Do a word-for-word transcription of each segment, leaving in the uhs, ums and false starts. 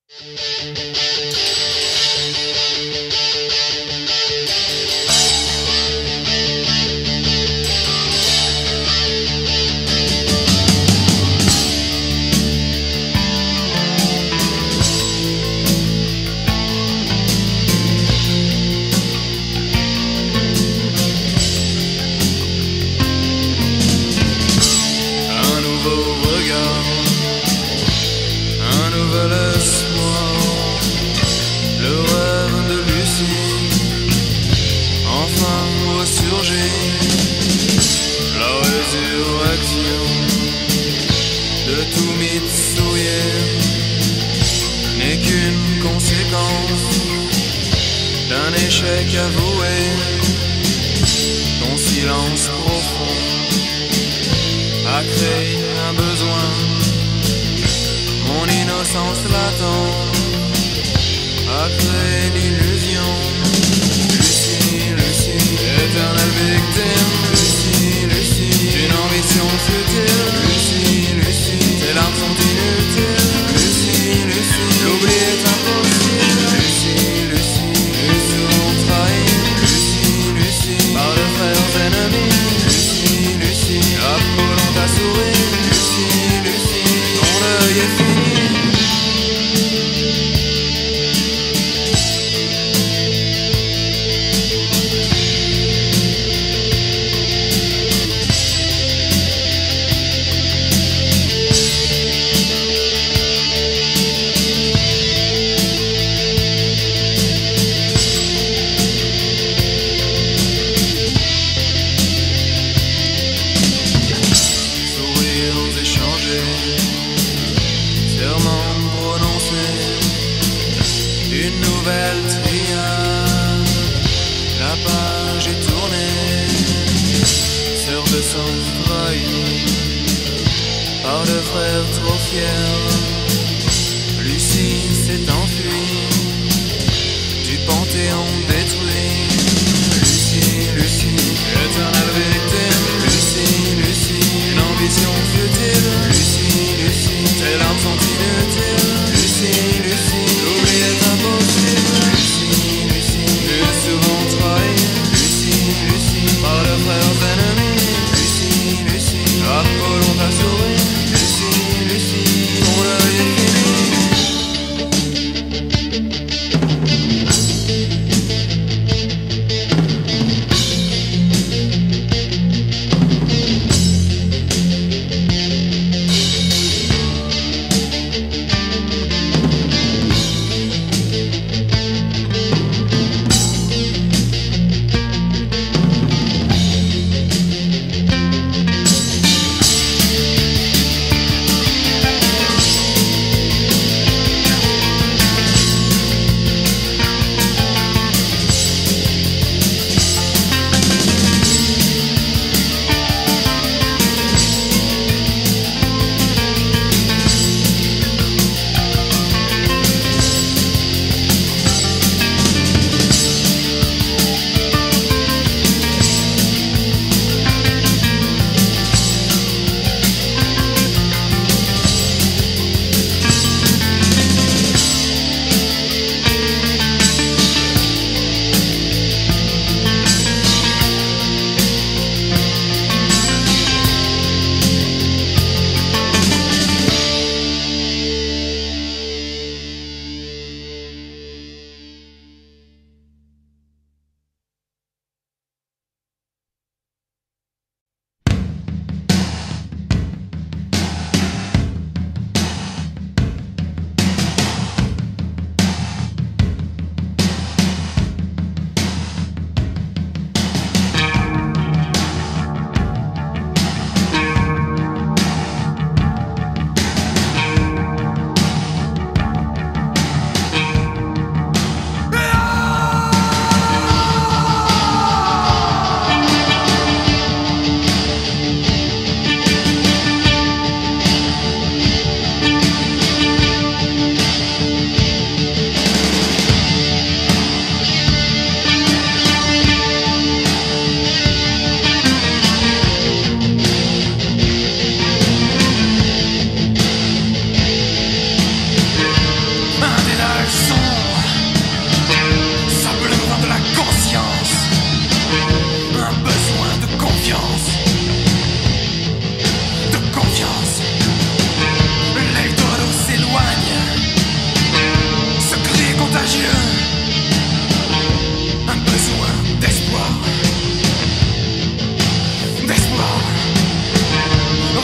D'un échec avoué, ton silence profond a créé un besoin. Mon innocence latente a créé l'illusion. Lucie, Lucie, éternelle victime. Lucie, Lucie, d'une ambition futile. Lucie, Lucie, tes larmes sont inutiles. Lucie, Lucie, l'oubli est impossible. Lucie, Lucie, par de frères ennemis. Lucie, Lucie, Apollon t'a souri. Lucie, Lucie, ton deuil est fini. Une nouvelle triade, la page est tournée. Sœur de sang trahie par deux frères trop fiers, Lucie s'est enfuie du panthéon détruit. Lucie, Lucie, éternelle victime. Lucie, Lucie, une ambition futile. Lucie, Lucie, tes larmes sont inutiles. Lucie, Lucie, l'oubli est impossible. Lucie, Lucie, tu es souvent trahi. Lucie, Lucie, par de frères ennemis. Lucie, Lucie, Apollon t'a souri. Lucie, Lucie, ton œil est fini.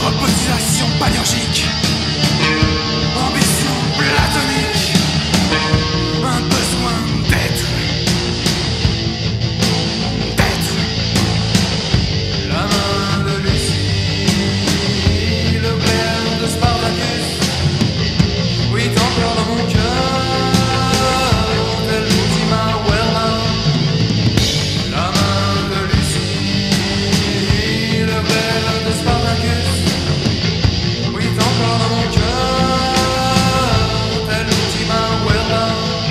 Robotisation paléurgique, ambition platonique, un besoin d'être, d'être. La main de Lucie, le glaive de Spartacus, oui, encore dans mon cœur, tel l'ultima Werner. La main de Lucie, le glaive de Spartacus, oui, encore dans mon cœur, tel l'ultima Werner.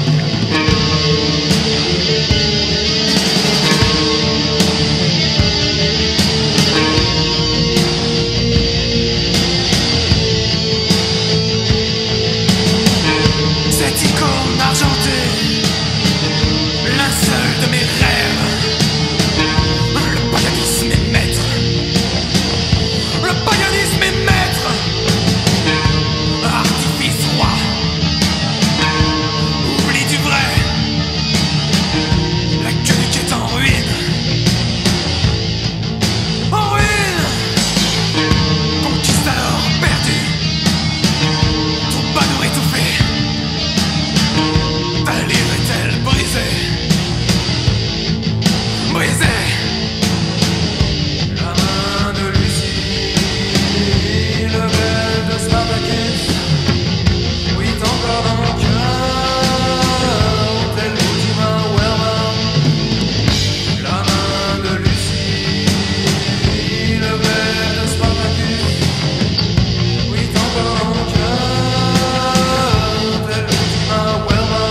Cette icône argentée, linceul de mes rêves. Le paganisme est maître. Le paganisme est maître. Artifice roi. Oubli du vrai. La queue est en ruine. En ruine. Conquistador perdu. Troubadour étouffé. Ta lyre est-elle brisée? Brisée. La main de Lucie, le glaive de Spartacus, oui, encore dans mon cœur, tel l'ultima Werner. La main de Lucie, le glaive de Spartacus, oui, encore dans mon cœur, tel l'ultima Werner.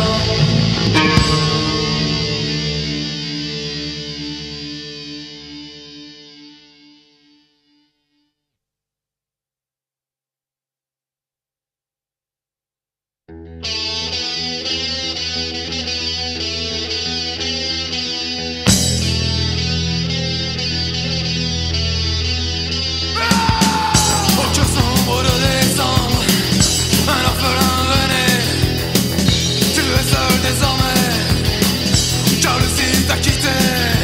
Au cœur sombre de décembre, un orphelin venait. Tu es seul désormais, car le ciel t'a quitté.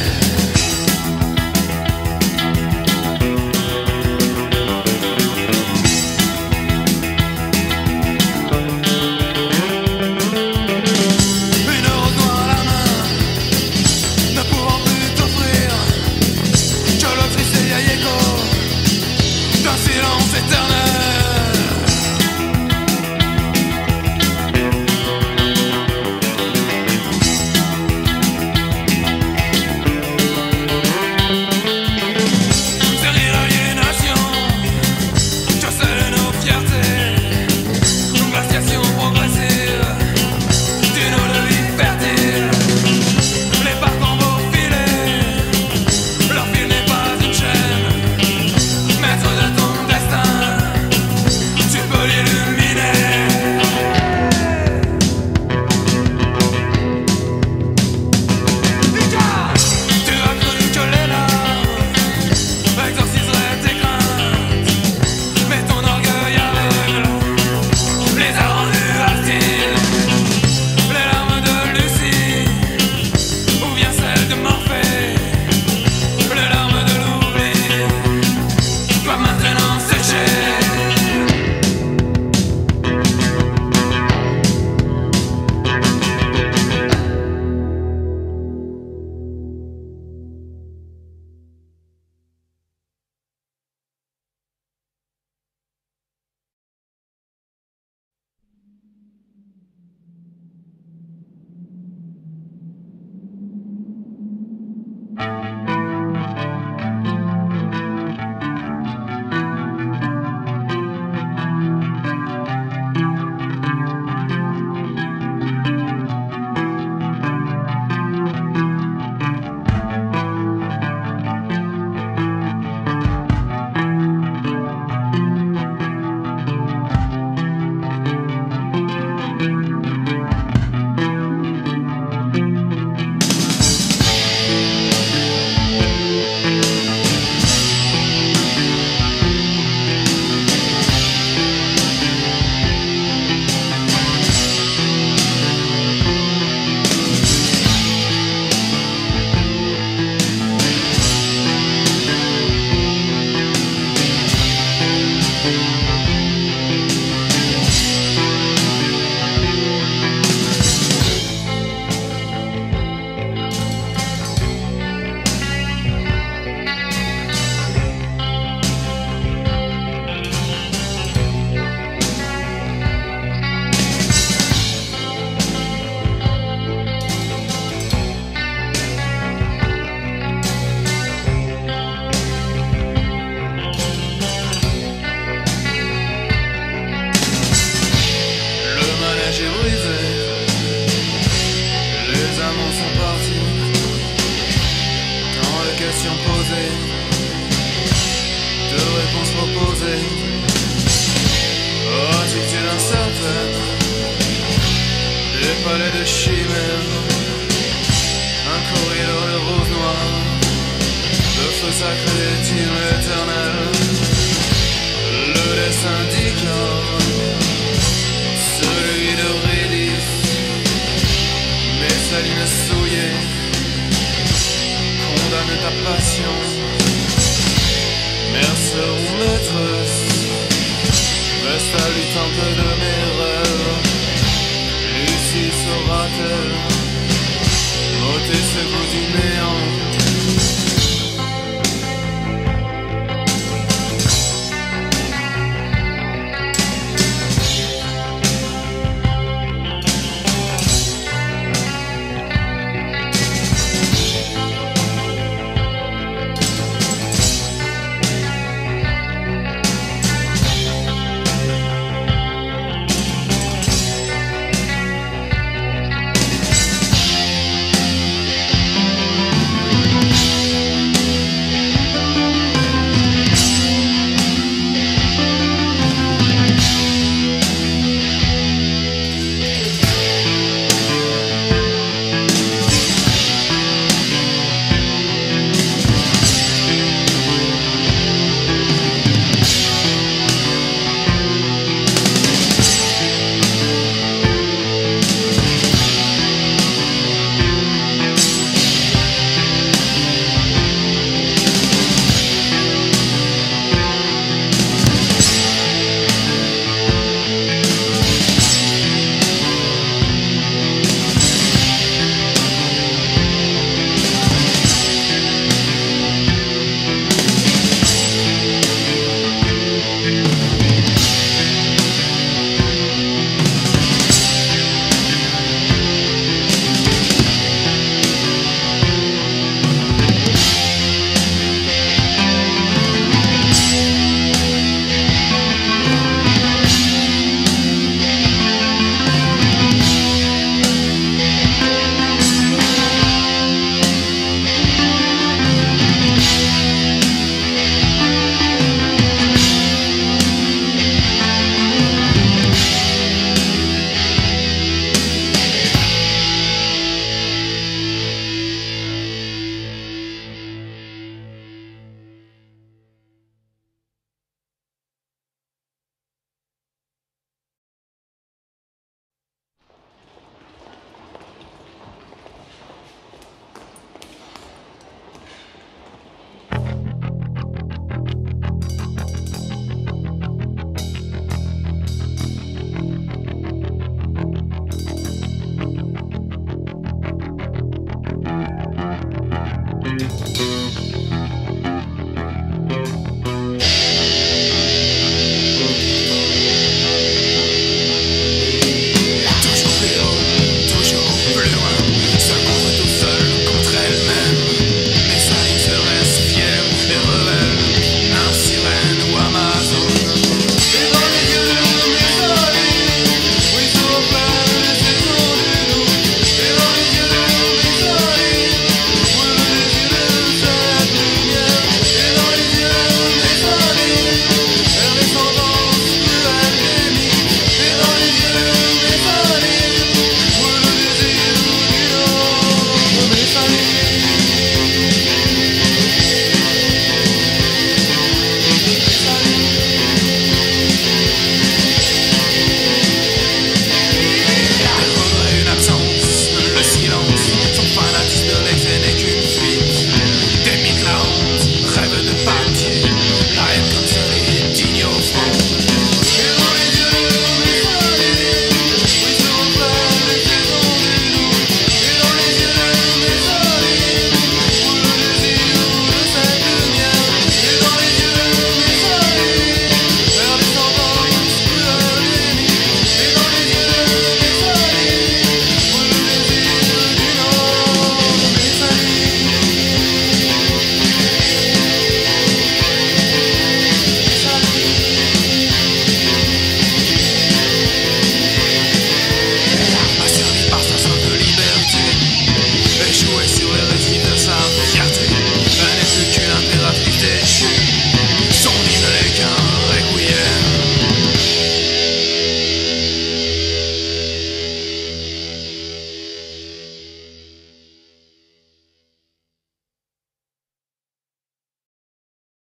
Une rose noire à la main, ne pouvant plus t'offrir que le triste et vieil écho d'un silence éternel. C'est rire l'aliénation, que c'est nos fiertés, une glaciation progressive d'une eau de vie fertile. Les parents vont filer, leur fil n'est pas une chaîne, maître de ton destin. de chimères, un corridor de rose noire, de feu sacré d'éthyme éternel. Le dessin d'Icare, celui de Rédis, Messaline souillée, condamne ta passion. Merceur ou maîtresse, reste à lui un peu de mes rêves. Lucie saura-t-elle ôter ce goût du néant?